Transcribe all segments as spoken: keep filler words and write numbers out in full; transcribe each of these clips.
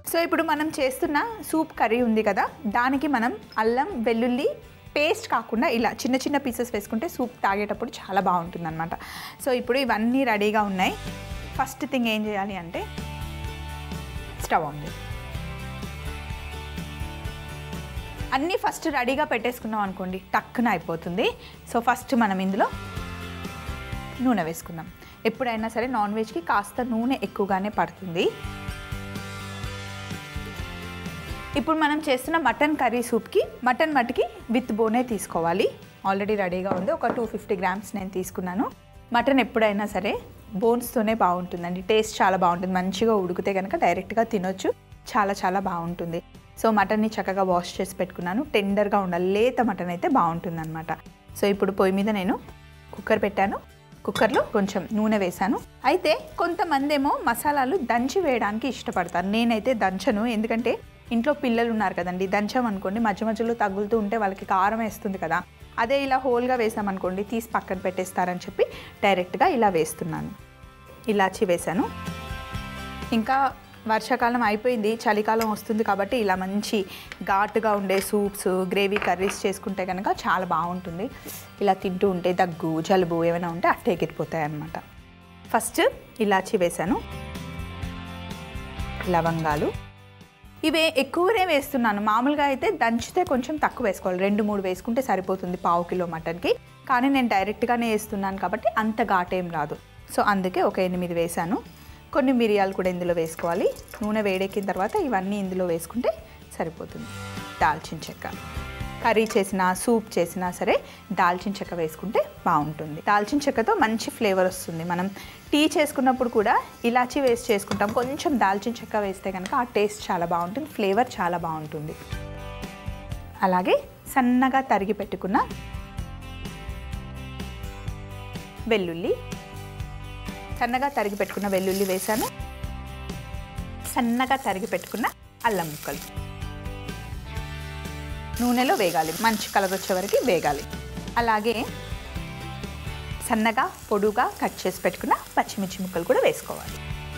So ఇప్పుడు మనం చేస్తున్న సూప్ కర్రీ ఉంది కదా, దానికి మనం అల్లం వెల్లుల్లి పేస్ట్ కాకుండా ఇలా చిన్న చిన్న పీసెస్ వేసుకుంటే సూప్ తాగేటప్పుడు చాలా బాగుంటుందన్నమాట. సో ఇప్పుడు ఇవన్నీ రెడీగా ఉన్నాయి. ఫస్ట్ థింగ్ ఏం చేయాలి అంటే స్టవ్ ఆన్ చేయాలి. అన్నీ ఫస్ట్ రెడీగా పెట్టేసుకున్నాం అనుకోండి, టక్కున అయిపోతుంది. సో ఫస్ట్ మనం ఇందులో నూనె వేసుకుందాం. ఎప్పుడైనా సరే నాన్ వెజ్కి కాస్త నూనె ఎక్కువగానే పడుతుంది. ఇప్పుడు మనం చేస్తున్న మటన్ కర్రీ సూప్కి మటన్ మటుకి విత్ బోనే తీసుకోవాలి. ఆల్రెడీ రెడీగా ఉంది. ఒక టూ ఫిఫ్టీ గ్రామ్స్ నేను తీసుకున్నాను. మటన్ ఎప్పుడైనా సరే బోన్స్తోనే బాగుంటుందండి. టేస్ట్ చాలా బాగుంటుంది. మంచిగా ఉడికితే కనుక డైరెక్ట్గా తినొచ్చు. చాలా చాలా బాగుంటుంది. సో మటన్ని చక్కగా వాష్ చేసి పెట్టుకున్నాను. టెండర్గా ఉండాలి. లేత మటన్ అయితే బాగుంటుంది అనమాట. సో ఇప్పుడు పొయ్యి మీద నేను కుక్కర్ పెట్టాను. కుక్కర్లో కొంచెం నూనె వేశాను. అయితే కొంతమంది ఏమో మసాలాలు దంచి వేయడానికి ఇష్టపడతారు. నేనైతే దంచను. ఎందుకంటే ఇంట్లో పిల్లలు ఉన్నారు కదండి, దంచాం అనుకోండి మధ్య మధ్యలో తగులుతూ ఉంటే వాళ్ళకి కారం వేస్తుంది కదా. అదే ఇలా హోల్గా వేసామనుకోండి తీసి పక్కన పెట్టేస్తారని చెప్పి డైరెక్ట్గా ఇలా వేస్తున్నాను. ఇలాచి వేశాను. ఇంకా వర్షాకాలం అయిపోయింది, చలికాలం వస్తుంది కాబట్టి ఇలా మంచి ఘాటుగా ఉండే సూప్స్, గ్రేవీ కర్రీస్ చేసుకుంటే కనుక చాలా బాగుంటుంది. ఇలా తింటూ ఉంటే దగ్గు, జలుబు ఏమైనా ఉంటే అట్టే ఎగిరిపోతాయి అన్నమాట. ఫస్ట్ ఇలాచి వేశాను. లవంగాలు ఇవే ఎక్కువనే వేస్తున్నాను. మామూలుగా అయితే దంచితే కొంచెం తక్కువ వేసుకోవాలి. రెండు మూడు వేసుకుంటే సరిపోతుంది పావు కిలో మటన్కి. కానీ నేను డైరెక్ట్గానే వేస్తున్నాను కాబట్టి అంత ఘాటేం రాదు. సో అందుకే ఒక ఎనిమిది వేసాను. కొన్ని మిరియాలు కూడా ఇందులో వేసుకోవాలి. నూనె వేడెక్కిన తర్వాత ఇవన్నీ ఇందులో వేసుకుంటే సరిపోతుంది. దాల్చిన చెక్క, కర్రీ చేసినా సూప్ చేసినా సరే దాల్చిన చెక్క వేసుకుంటే బాగుంటుంది. దాల్చిన చెక్కతో మంచి ఫ్లేవర్ వస్తుంది. మనం టీ చేసుకున్నప్పుడు కూడా ఇలాచి వేసి చేసుకుంటాం. కొంచెం దాల్చిన చెక్క వేస్తే కనుక ఆ టేస్ట్ చాలా బాగుంటుంది, ఫ్లేవర్ చాలా బాగుంటుంది. అలాగే సన్నగా తరిగి పెట్టుకున్న వెల్లుల్లి, సన్నగా తరిగి పెట్టుకున్న వెల్లుల్లి వేసాను. సన్నగా తరిగి పెట్టుకున్న అల్లం ముక్కలు నూనెలో వేగాలి. మంచి కలర్ వచ్చే వరకు వేగాలి. అలాగే సన్నగా పొడుగా కట్ చేసి పెట్టుకున్న పచ్చిమిర్చి ముక్కలు కూడా వేసుకోవాలి.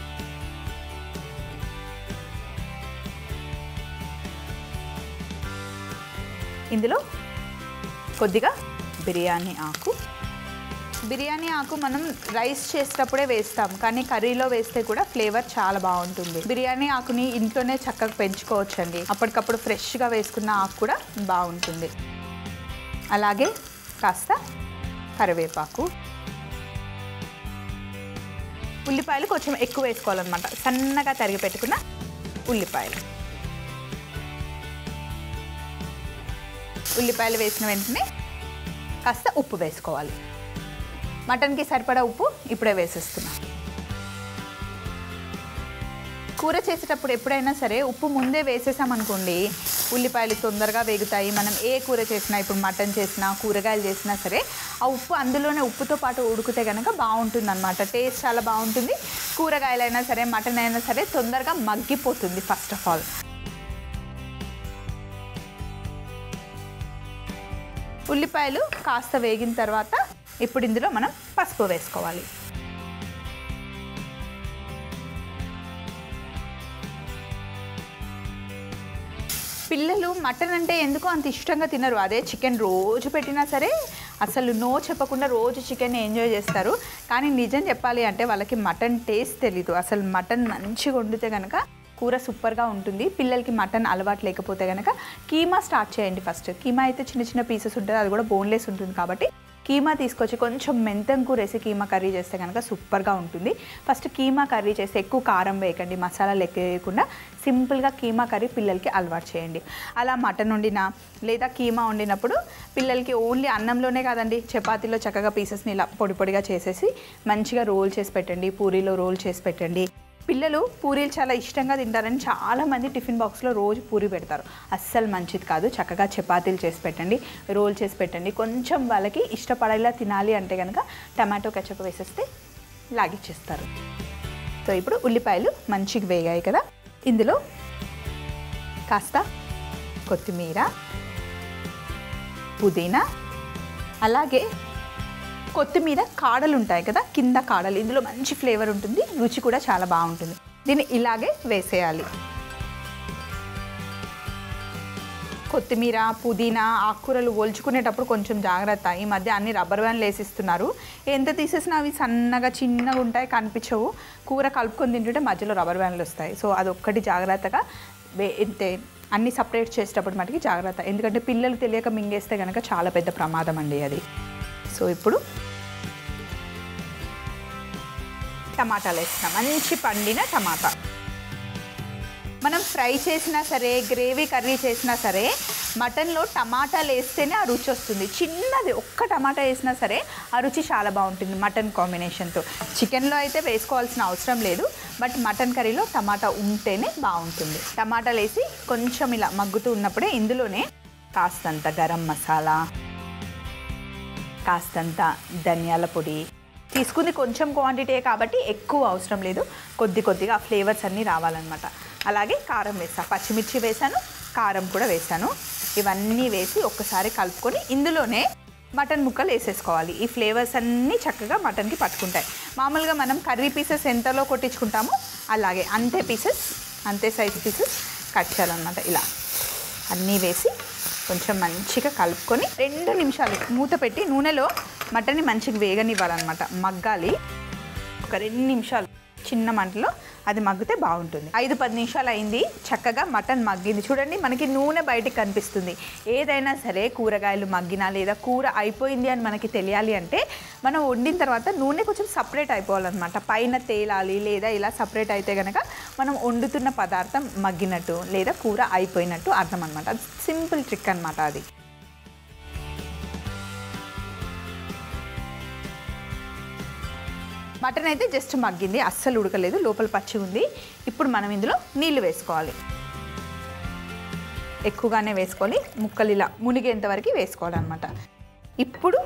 ఇందులో కొద్దిగా బిర్యానీ ఆకు. బిర్యానీ ఆకు మనం రైస్ చేసేటప్పుడే వేస్తాం, కానీ కర్రీలో వేస్తే కూడా ఫ్లేవర్ చాలా బాగుంటుంది. బిర్యానీ ఆకుని ఇంట్లోనే చక్కగా పెంచుకోవచ్చండి. అప్పటికప్పుడు ఫ్రెష్గా వేసుకున్న ఆకు కూడా బాగుంటుంది. అలాగే కాస్త కరివేపాకు, ఉల్లిపాయలు కొంచెం ఎక్కువ వేసుకోవాలన్నమాట. సన్నగా తరిగి పెట్టుకున్న ఉల్లిపాయలు. ఉల్లిపాయలు వేసిన వెంటనే కాస్త ఉప్పు వేసుకోవాలి. మటన్కి సరిపడా ఉప్పు ఇప్పుడే వేసేస్తున్నా. కూర చేసేటప్పుడు ఎప్పుడైనా సరే ఉప్పు ముందే వేసేసామనుకోండి ఉల్లిపాయలు తొందరగా వేగుతాయి. మనం ఏ కూర చేసినా, ఇప్పుడు మటన్ చేసినా కూరగాయలు చేసినా సరే ఆ ఉప్పు అందులోనే ఉప్పుతో పాటు ఉడికితే కనుక బాగుంటుంది అన్నమాట. టేస్ట్ చాలా బాగుంటుంది. కూరగాయలైనా సరే మటన్ అయినా సరే తొందరగా మగ్గిపోతుంది ఫస్ట్ ఆఫ్ ఆల్. ఉల్లిపాయలు కాస్త వేగిన తర్వాత ఇప్పుడు ఇందులో మనం పసుపు వేసుకోవాలి. పిల్లలు మటన్ అంటే ఎందుకో అంత ఇష్టంగా తినరు. అదే చికెన్ రోజు పెట్టినా సరే అసలు నో చెప్పకుండా రోజు చికెన్ ఎంజాయ్ చేస్తారు. కానీ నిజం చెప్పాలి అంటే వాళ్ళకి మటన్ టేస్ట్ తెలీదు. అసలు మటన్ మంచిగా వండితే కనుక కూర సూపర్గా ఉంటుంది. పిల్లలకి మటన్ అలవాటు లేకపోతే కనుక కీమా స్టార్ట్ చేయండి ఫస్ట్. కీమా అయితే చిన్న చిన్న పీసెస్ ఉంటుంది, అది కూడా బోన్లెస్ ఉంటుంది కాబట్టి కీమా తీసుకొచ్చి కొంచెం మెంతం కూర వేసి కీమా కర్రీ చేస్తే కనుక సూపర్గా ఉంటుంది. ఫస్ట్ కీమా కర్రీ చేస్తే ఎక్కువ కారం వేయకండి, మసాలాలు ఎక్కువ వేయకుండా సింపుల్గా కీమా కర్రీ పిల్లలకి అలవాటు చేయండి. అలా మటన్ వండినా లేదా కీమా వండినప్పుడు పిల్లలకి ఓన్లీ అన్నంలోనే కాదండి, చపాతీలో చక్కగా పీసెస్ని ఇలా పొడి పొడిగా చేసేసి మంచిగా రోల్ చేసి పెట్టండి, పూరీలో రోల్ చేసి పెట్టండి. పిల్లలు పూరీలు చాలా ఇష్టంగా తింటారని చాలామంది టిఫిన్ బాక్స్లో రోజు పూరి పెడతారు. అస్సలు మంచిది కాదు. చక్కగా చపాతీలు చేసి పెట్టండి, రోల్ చేసి పెట్టండి. కొంచెం వాళ్ళకి ఇష్టపడేలా తినాలి అంటే కనుక టమాటో కెచప్ వేసేస్తే లాగిచ్చేస్తారు. సో ఇప్పుడు ఉల్లిపాయలు మంచిగా వేగాయి కదా, ఇందులో కాస్త కొత్తిమీర, పుదీనా, అలాగే కొత్తిమీర కాడలు ఉంటాయి కదా, కింద కాడలు, ఇందులో మంచి ఫ్లేవర్ ఉంటుంది, రుచి కూడా చాలా బాగుంటుంది. దీన్ని ఇలాగే వేసేయాలి. కొత్తిమీర, పుదీనా, ఆకుకూరలు ఒలుచుకునేటప్పుడు కొంచెం జాగ్రత్త. ఈ మధ్య అన్ని రబ్బర్ బ్యాండ్లు వేసిస్తున్నారు. ఎంత తీసేసినా అవి సన్నగా చిన్నగా ఉంటాయి, కనిపించవు. కూర కలుపుకొని తింటుంటే మధ్యలో రబ్బర్ బ్యాండ్లు వస్తాయి. సో అదొక్కటి జాగ్రత్తగా అంటే అన్నీ సపరేట్ చేసేటప్పుడు మటుకి జాగ్రత్త. ఎందుకంటే పిల్లలు తెలియక మింగేస్తే కనుక చాలా పెద్ద ప్రమాదం అండి అది. సో ఇప్పుడు టమాటాలు వేస్తాం. మంచి పండిన టమాటా. మనం ఫ్రై చేసినా సరే, గ్రేవీ కర్రీ చేసినా సరే, మటన్లో టమాటాలు వేస్తేనే ఆ రుచి వస్తుంది. చిన్నది ఒక్క టమాటా వేసినా సరే ఆ రుచి చాలా బాగుంటుంది మటన్ కాంబినేషన్తో. చికెన్లో అయితే వేసుకోవాల్సిన అవసరం లేదు, బట్ మటన్ కర్రీలో టమాటా ఉంటేనే బాగుంటుంది. టమాటాలు వేసి కొంచెం ఇలా మగ్గుతూ ఉన్నప్పుడే ఇందులోనే కాస్తంత గరం మసాలా, కాస్తంత ధనియాల పొడి, తీసుకుంది కొంచెం క్వాంటిటీ కాబట్టి ఎక్కువ అవసరం లేదు, కొద్ది కొద్దిగా ఆ ఫ్లేవర్స్ అన్నీ రావాలన్నమాట. అలాగే కారం వేసాను, పచ్చిమిర్చి వేసాను, కారం కూడా వేసాను. ఇవన్నీ వేసి ఒక్కసారి కలుపుకొని ఇందులోనే మటన్ ముక్కలు వేసేసుకోవాలి. ఈ ఫ్లేవర్స్ అన్నీ చక్కగా మటన్కి పట్టుకుంటాయి. మామూలుగా మనం కర్రీ పీసెస్ ఎంతలో కొట్టించుకుంటామో అలాగే అంతే పీసెస్, అంతే సైజ్ పీసెస్ కట్ చేయాలన్నమాట. ఇలా అన్నీ వేసి కొంచెం మంచిగా కలుపుకొని రెండు నిమిషాలు మూత పెట్టి నూనెలో మటన్ని మంచిగా వేగనివ్వాలన్నమాట. మగ్గాలి. ఒక రెండు నిమిషాలు చిన్న మంటలో అది మగ్గితే బాగుంటుంది. ఐదు పది నిమిషాలు అయింది, చక్కగా మటన్ మగ్గింది. చూడండి, మనకి నూనె బయటికి కనిపిస్తుంది. ఏదైనా సరే కూరగాయలు మగ్గినా లేదా కూర అయిపోయింది అని మనకి తెలియాలి అంటే మనం వండిన తర్వాత నూనె కొంచెం సపరేట్ అయిపోవాలన్నమాట. పైన తేలాలి, లేదా ఇలా సపరేట్ అయితే కనుక మనం వండుతున్న పదార్థం మగ్గినట్టు లేదా కూర అయిపోయినట్టు అర్థం అనమాట. అది సింపుల్ ట్రిక్ అనమాట అది. మటన్ అయితే జస్ట్ మగ్గింది, అస్సలు ఉడకలేదు, లోపల పచ్చి ఉంది. ఇప్పుడు మనం ఇందులో నీళ్లు వేసుకోవాలి. ఎక్కువగానే వేసుకొని ముక్కలు ఇలా మునిగేంత వరకు వేసుకోవాలన్నమాట. ఇప్పుడు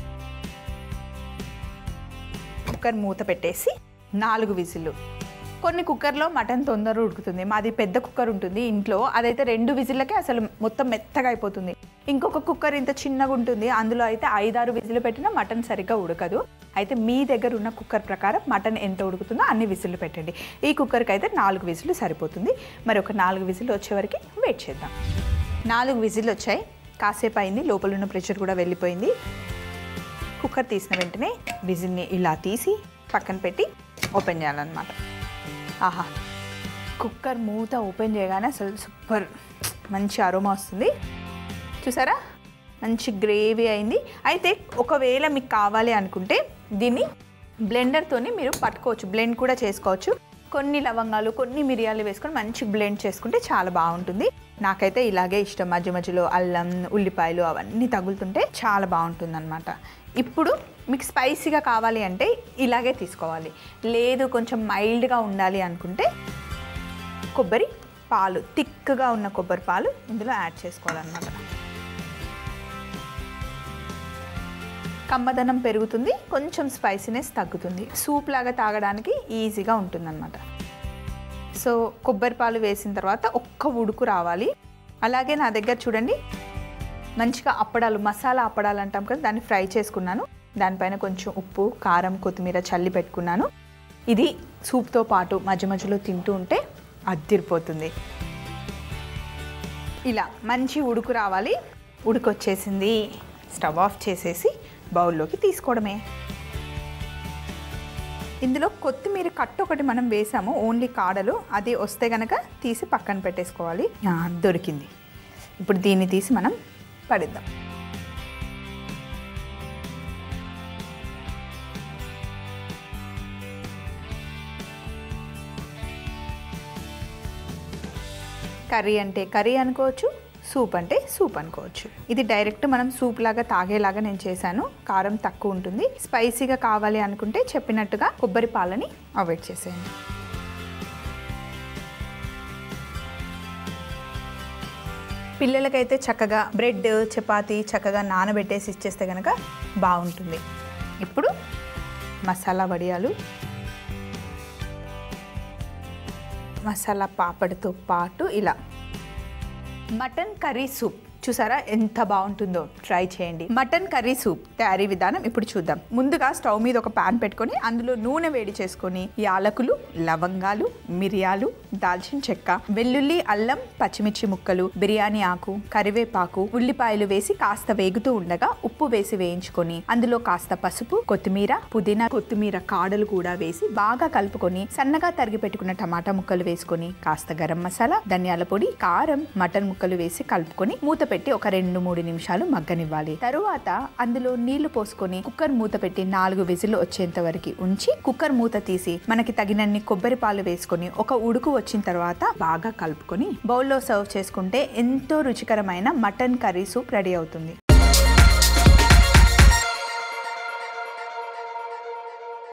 కుక్కర్ మూత పెట్టేసి నాలుగు విజిల్లు. కొన్ని కుక్కర్లో మటన్ తొందరగా ఉడుకుతుంది. మాది పెద్ద కుక్కర్ ఉంటుంది ఇంట్లో, అదైతే రెండు విజిల్లకే అసలు మొత్తం మెత్తగా అయిపోతుంది. ఇంకొక కుక్కర్ ఇంత చిన్నగా ఉంటుంది, అందులో అయితే ఐదారు విజిల్లు పెట్టినా మటన్ సరిగ్గా ఉడకదు. అయితే మీ దగ్గర ఉన్న కుక్కర్ ప్రకారం మటన్ ఎంత ఉడుకుతుందో అన్ని విజిల్లు పెట్టండి. ఈ కుక్కర్కి అయితే నాలుగు విజిల్లు సరిపోతుంది. మరి ఒక నాలుగు విజిల్లు వచ్చే వరకు వెయిట్ చేద్దాం. నాలుగు విజిల్లు వచ్చాయి, కాసేపు అయింది, లోపల ఉన్న ప్రెషర్ కూడా వెళ్ళిపోయింది. కుక్కర్ తీసిన వెంటనే విజిల్ని ఇలా తీసి పక్కన పెట్టి ఓపెన్ చేయాలన్నమాట. ఆహా, కుక్కర్ మూత ఓపెన్ చేయగానే అసలు సూపర్ మంచి అరోమా వస్తుంది. చూసారా, మంచి గ్రేవీ అయింది. అయితే ఒకవేళ మీకు కావాలి అనుకుంటే దీన్ని బ్లెండర్తోని మీరు పట్టుకోవచ్చు, బ్లెండ్ కూడా చేసుకోవచ్చు. కొన్ని లవంగాలు, కొన్ని మిరియాలు వేసుకొని మంచి బ్లెండ్ చేసుకుంటే చాలా బాగుంటుంది. నాకైతే ఇలాగే ఇష్టం. మధ్య మధ్యలో అల్లం, ఉల్లిపాయలు అవన్నీ తగులుతుంటే చాలా బాగుంటుంది అనమాట. ఇప్పుడు మీకు స్పైసీగా కావాలి అంటే ఇలాగే తీసుకోవాలి. లేదు కొంచెం మైల్డ్గా ఉండాలి అనుకుంటే కొబ్బరి పాలు, థిక్గా ఉన్న కొబ్బరి పాలు ఇందులో యాడ్ చేసుకోవాలన్నమాట. కమ్మదనం పెరుగుతుంది, కొంచెం స్పైసీనెస్ తగ్గుతుంది. సూప్ లాగా తాగడానికి ఈజీగా ఉంటుందన్నమాట. సో కొబ్బరి పాలు వేసిన తర్వాత ఒక్క ఉడుకు రావాలి. అలాగే నా దగ్గర చూడండి మంచిగా అప్పడాలు, మసాలా అప్పడాలు అంటాం కదా, దాన్ని ఫ్రై చేసుకున్నాను. దానిపైన కొంచెం ఉప్పు, కారం, కొత్తిమీర చల్లి పెట్టుకున్నాను. ఇది సూప్తో పాటు మధ్య మధ్యలో తింటూ ఉంటే అద్దిరిపోతుంది. ఇలా మంచి ఉడుకు రావాలి. ఉడుకు వచ్చేసింది, స్టవ్ ఆఫ్ చేసేసి బౌల్లోకి తీసుకోవడమే. ఇందులో కొత్తిమీర కట్టు ఒకటి మనం వేసాము, ఓన్లీ కాడలు, అది వస్తే కనుక తీసి పక్కన పెట్టేసుకోవాలి. దొరికింది. ఇప్పుడు దీన్ని తీసి మనం పడిద్దాం. కర్రీ అంటే కర్రీ అనుకోవచ్చు, సూప్ అంటే సూప్ అనుకోవచ్చు. ఇది డైరెక్ట్ మనం సూప్ లాగా తాగేలాగా నేను చేశాను. కారం తక్కువ ఉంటుంది. స్పైసీగా కావాలి అనుకుంటే చెప్పినట్టుగా కొబ్బరి పాలని అవాయిడ్ చేసేయండి. పిల్లలకైతే చక్కగా బ్రెడ్, చపాతీ చక్కగా నానబెట్టేసి ఇచ్చేస్తే కనుక బాగుంటుంది. ఇప్పుడు మసాలా వడియాలు, మసాలా పాపడితో పాటు ఇలా మటన్ కర్రీ సూప్. చూసారా ఎంత బాగుంటుందో, ట్రై చేయండి. మటన్ కర్రీ సూప్ తయారీ విధానం ఇప్పుడు చూద్దాం. ముందుగా స్టవ్ మీద ఒక పాన్ పెట్టుకొని అందులో నూనె వేడి చేసుకొని యాలకులు, లవంగాలు, మిరియాలు, దాల్చిన చెక్క, వెల్లుల్లి, అల్లం, పచ్చిమిర్చి ముక్కలు, బిర్యానీ ఆకు, కరివేపాకు, ఉల్లిపాయలు వేసి కాస్త వేగుతూ ఉండగా ఉప్పు వేసి వేయించుకొని అందులో కాస్త పసుపు, కొత్తిమీర, పుదీనా, కొత్తిమీర కాడలు కూడా వేసి బాగా కలుపుకొని సన్నగా తరిగి పెట్టుకున్న టమాటా ముక్కలు వేసుకొని కాస్త గరం మసాలా, ధనియాల పొడి, కారం, మటన్ ముక్కలు వేసి కలుపుకొని మూత పెట్టి ఒక రెండు మూడు నిమిషాలు మగ్గనివ్వాలి. తరువాత అందులో నీళ్లు పోసుకొని కుక్కర్ మూత పెట్టి నాలుగు విజిల్ వచ్చేంత వరకు ఉంచి కుక్కర్ మూత తీసి మనకి తగినన్ని కొబ్బరి పాలు వేసుకొని ఒక ఉడుకు వచ్చిన తర్వాత బాగా కలుపుకొని బౌల్లో సర్వ్ చేసుకుంటే ఎంతో రుచికరమైన మటన్ కర్రీ సూప్ రెడీ అవుతుంది.